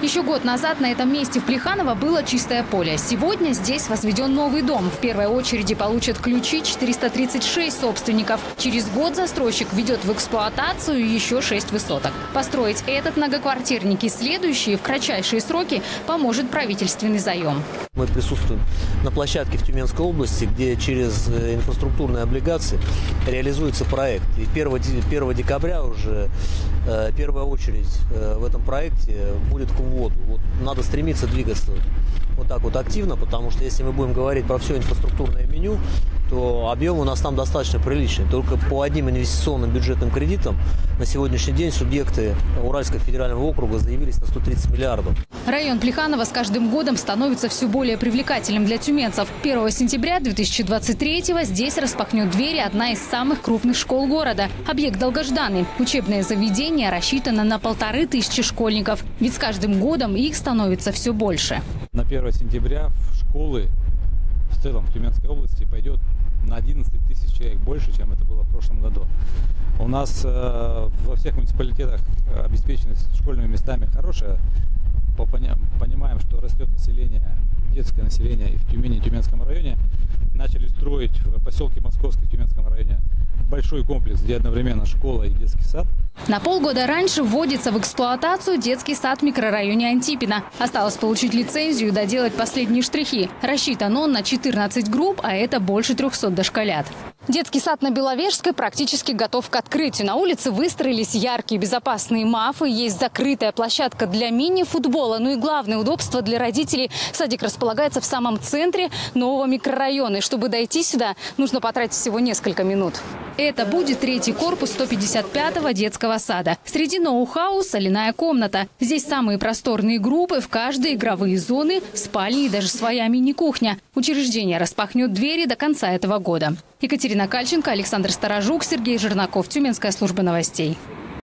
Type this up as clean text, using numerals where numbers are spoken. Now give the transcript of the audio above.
Еще год назад на этом месте в Плеханово было чистое поле. Сегодня здесь возведен новый дом. В первой очереди получат ключи 436 собственников. Через год застройщик введет в эксплуатацию еще 6 высоток. Построить этот многоквартирник и следующие в кратчайшие сроки поможет правительственный заем. Мы присутствуем на площадке в Тюменской области, где через инфраструктурные облигации реализуется проект. И 1 декабря уже первая очередь в этом проекте будет к вводу. Вот надо стремиться двигаться вот так вот активно, потому что если мы будем говорить про все инфраструктурное меню, то объем у нас там достаточно приличный. Только по одним инвестиционным бюджетным кредитам на сегодняшний день субъекты Уральского федерального округа заявились на 130 миллиардов. Район Плеханово с каждым годом становится все более привлекательным для тюменцев. 1 сентября 2023-го здесь распахнет двери одна из самых крупных школ города. Объект долгожданный. Учебное заведение рассчитано на 1500 школьников. Ведь с каждым годом их становится все больше. На 1 сентября в школы в целом в Тюменской области пойдет на 11 тысяч человек больше, чем это было в прошлом году. У нас во всех муниципалитетах обеспеченность школьными местами хорошая. Понимаем, что растет население, детское население и в Тюмени, и в Тюменском районе. Начали строить в поселке Московский, в Тюменском районе, большой комплекс, где одновременно школа и детский сад. На полгода раньше вводится в эксплуатацию детский сад в микрорайоне Антипино. Осталось получить лицензию и доделать последние штрихи. Рассчитан он на 14 групп, а это больше 300 дошколят. Детский сад на Беловежской практически готов к открытию. На улице выстроились яркие безопасные мафы, есть закрытая площадка для мини-футбола. Ну и главное удобство для родителей. Садик располагается в самом центре нового микрорайона. И чтобы дойти сюда, нужно потратить всего несколько минут. Это будет 3-й корпус 155-го детского сада. Среди ноу-хау соляная комната. Здесь самые просторные группы, в каждой игровые зоны, спальни и даже своя мини-кухня. Учреждение распахнет двери до конца этого года. Екатерина Кальченко, Александр Сторожук, Сергей Жернаков. Тюменская служба новостей.